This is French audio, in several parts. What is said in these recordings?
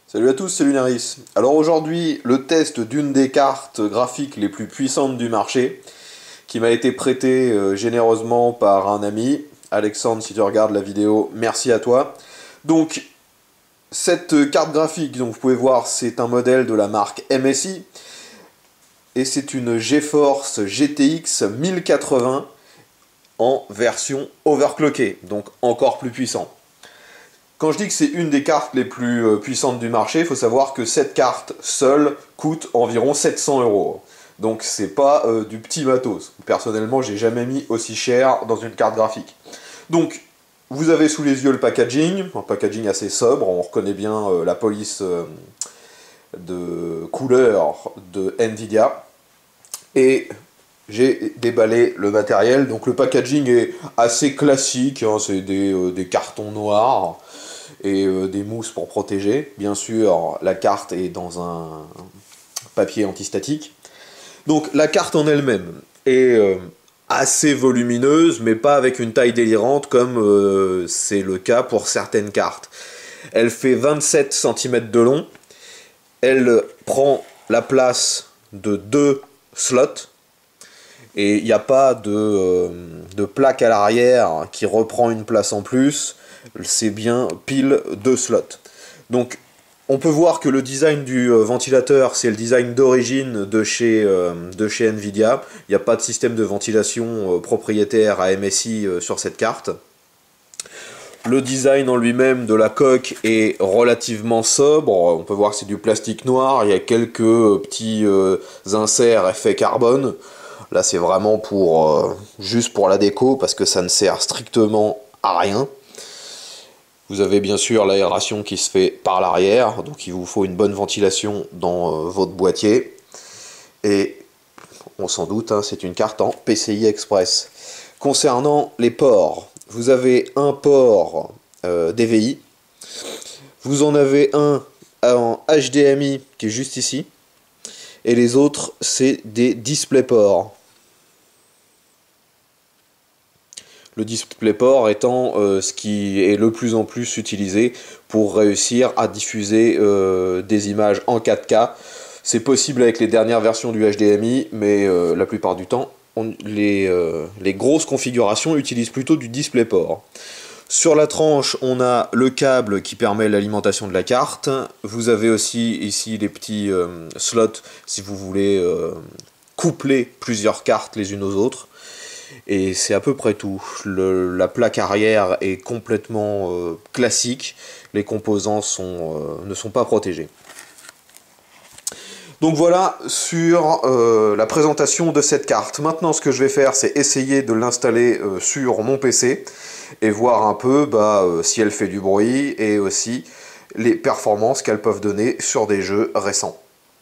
Salut à tous, c'est Lunaris. Alors aujourd'hui, le test d'une des cartes graphiques les plus puissantes du marché, qui m'a été prêtée généreusement par un ami. Alexandre, si tu regardes la vidéo, merci à toi. Donc, cette carte graphique, donc vous pouvez voir, c'est un modèle de la marque MSI, et c'est une GeForce GTX 1080 en version overclockée, donc encore plus puissant. Quand je dis que c'est une des cartes les plus puissantes du marché, il faut savoir que cette carte seule coûte environ 700 €. Donc c'est pas du petit matos. Personnellement, j'ai jamais mis aussi cher dans une carte graphique. Donc, vous avez sous les yeux le packaging, un packaging assez sobre, on reconnaît bien la police de couleur de Nvidia. Et j'ai déballé le matériel, donc le packaging est assez classique, hein, c'est des cartons noirs et des mousses pour protéger. Bien sûr, la carte est dans un papier antistatique. Donc la carte en elle-même est assez volumineuse, mais pas avec une taille délirante comme c'est le cas pour certaines cartes. Elle fait 27 cm de long, elle prend la place de 2 slots, et il n'y a pas de plaque à l'arrière qui reprend une place en plus, c'est bien pile 2 slots. Donc on peut voir que le design du ventilateur, c'est le design d'origine de chez Nvidia. Il n'y a pas de système de ventilation propriétaire à MSI sur cette carte. Le design en lui-même de la coque est relativement sobre. On peut voir que c'est du plastique noir, il y a quelques petits inserts effet carbone. Là c'est vraiment pour juste pour la déco, parce que ça ne sert strictement à rien. Vous avez bien sûr l'aération qui se fait par l'arrière, donc il vous faut une bonne ventilation dans votre boîtier. Et on s'en doute, hein, c'est une carte en PCI Express. Concernant les ports, vous avez un port DVI, vous en avez un en HDMI qui est juste ici, et les autres c'est des DisplayPort. Le DisplayPort étant ce qui est le plus en plus utilisé pour réussir à diffuser des images en 4K. C'est possible avec les dernières versions du HDMI, mais la plupart du temps, les grosses configurations utilisent plutôt du DisplayPort. Sur la tranche, on a le câble qui permet l'alimentation de la carte. Vous avez aussi ici les petits slots si vous voulez coupler plusieurs cartes les unes aux autres. Et c'est à peu près tout. La plaque arrière est complètement classique. Les composants ne sont pas protégés. Donc voilà sur la présentation de cette carte. Maintenant, ce que je vais faire, c'est essayer de l'installer sur mon PC et voir un peu si elle fait du bruit et aussi les performances qu'elles peuvent donner sur des jeux récents.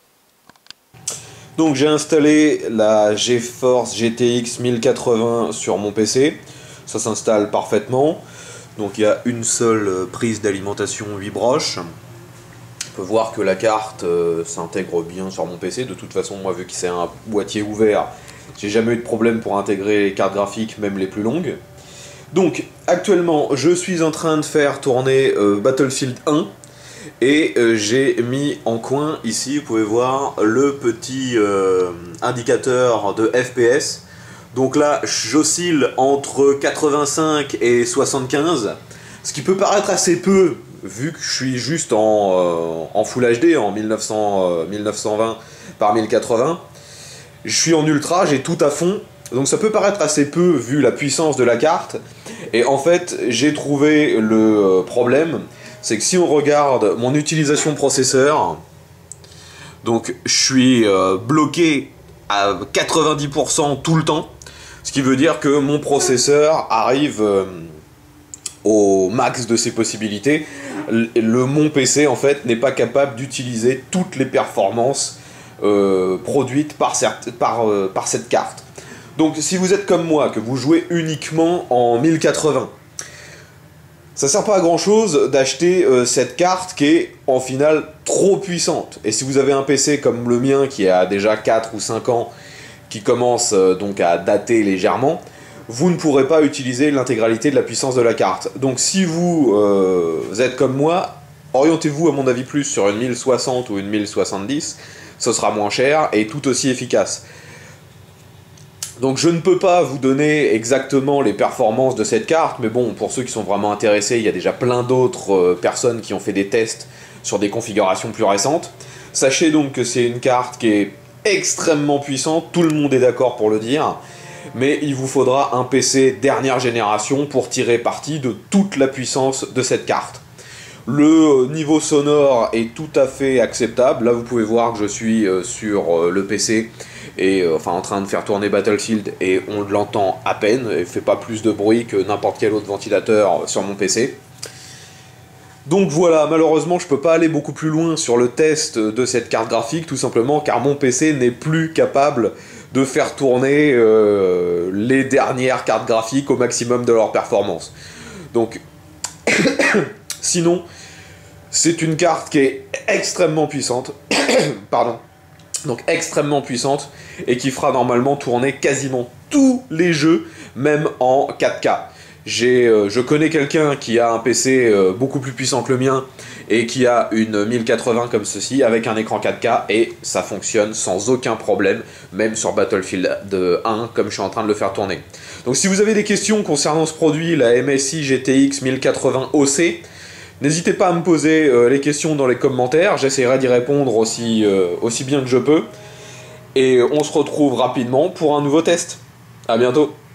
Donc j'ai installé la GeForce GTX 1080 sur mon PC, ça s'installe parfaitement. Donc il y a une seule prise d'alimentation 8 broches. On peut voir que la carte s'intègre bien sur mon PC. De toute façon, moi vu que c'est un boîtier ouvert, j'ai jamais eu de problème pour intégrer les cartes graphiques, même les plus longues. Donc actuellement je suis en train de faire tourner Battlefield 1. Et j'ai mis en coin ici, vous pouvez voir le petit indicateur de FPS. Donc là, j'oscille entre 85 et 75, ce qui peut paraître assez peu, vu que je suis juste en Full HD, en 1920 par 1080. Je suis en ultra, j'ai tout à fond, donc ça peut paraître assez peu vu la puissance de la carte. Et en fait, j'ai trouvé le problème. C'est que si on regarde mon utilisation processeur, donc je suis bloqué à 90% tout le temps, ce qui veut dire que mon processeur arrive au max de ses possibilités. Mon PC en fait n'est pas capable d'utiliser toutes les performances produites par cette carte. Donc si vous êtes comme moi, que vous jouez uniquement en 1080, ça sert pas à grand chose d'acheter cette carte qui est en finale trop puissante. Et si vous avez un PC comme le mien qui a déjà 4 ou 5 ans, qui commence donc à dater légèrement, vous ne pourrez pas utiliser l'intégralité de la puissance de la carte. Donc si vous êtes comme moi, Orientez-vous à mon avis plus sur une 1060 ou une 1070, ce sera moins cher et tout aussi efficace. Donc je ne peux pas vous donner exactement les performances de cette carte, mais bon, pour ceux qui sont vraiment intéressés, il y a déjà plein d'autres personnes qui ont fait des tests sur des configurations plus récentes. Sachez donc que c'est une carte qui est extrêmement puissante, tout le monde est d'accord pour le dire, mais il vous faudra un PC dernière génération pour tirer parti de toute la puissance de cette carte. Le niveau sonore est tout à fait acceptable, là vous pouvez voir que je suis sur le PC, et enfin en train de faire tourner Battlefield et on l'entend à peine, et fait pas plus de bruit que n'importe quel autre ventilateur sur mon PC. Donc voilà, malheureusement je peux pas aller beaucoup plus loin sur le test de cette carte graphique, tout simplement car mon PC n'est plus capable de faire tourner les dernières cartes graphiques au maximum de leur performance. Donc sinon, c'est une carte qui est extrêmement puissante, pardon, donc extrêmement puissante, et qui fera normalement tourner quasiment tous les jeux, même en 4K. Je connais quelqu'un qui a un PC beaucoup plus puissant que le mien, et qui a une 1080 comme ceci, avec un écran 4K, et ça fonctionne sans aucun problème, même sur Battlefield 1, comme je suis en train de le faire tourner. Donc si vous avez des questions concernant ce produit, la MSI GTX 1080 OC, n'hésitez pas à me poser les questions dans les commentaires, j'essaierai d'y répondre aussi bien que je peux. Et on se retrouve rapidement pour un nouveau test. A bientôt.